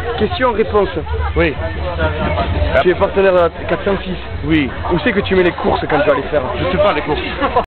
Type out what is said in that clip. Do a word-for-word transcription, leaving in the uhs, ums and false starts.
Question-réponse. Oui. Tu es partenaire de la quatre cent six. Oui. Où c'est que tu mets les courses quand tu vas les faire? Je sais pas les courses.